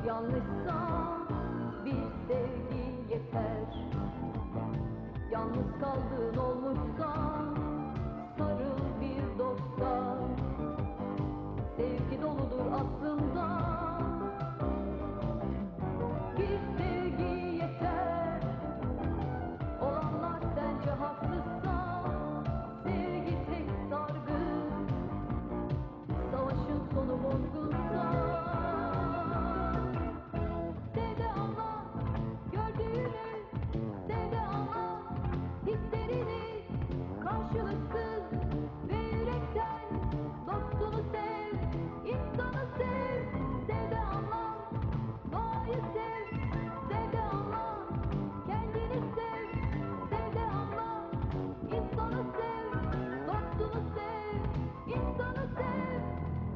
yanlışsa bir sevgi yeter. Yalnız kaldığın olmuşsa sarıl bir dosta. Sevgi doludur aslında, bir sevgi yeter. Olanlar sence haksızsa sevgi tek sargı. Savaşın sonu bozgunsa sev de anla gördüğünü, sev de anla hislerini. Karşılıksız ve yürekten dostunu sev, insanı sev. Sev de anla doğayı sev, sev de anla kendini sev. Sev de anla insanı sev, dostunu sev, insanı sev.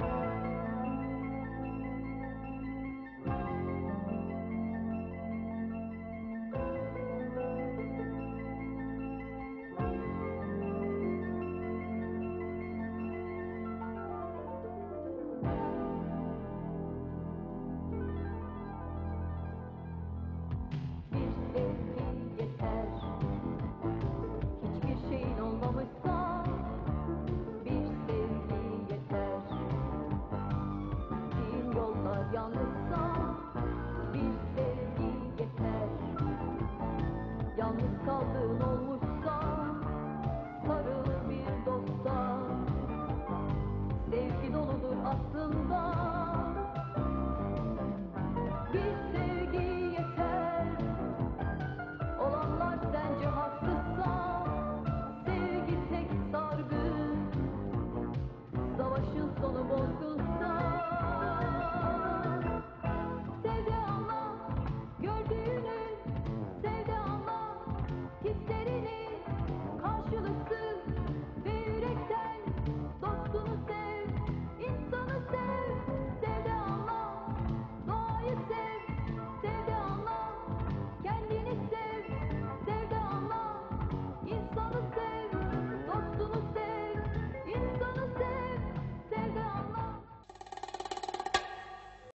Bir sevgi yeter. Hiçbir şeyin olmamışsa bir sevgi yeter. Gittiğin yollar yanlış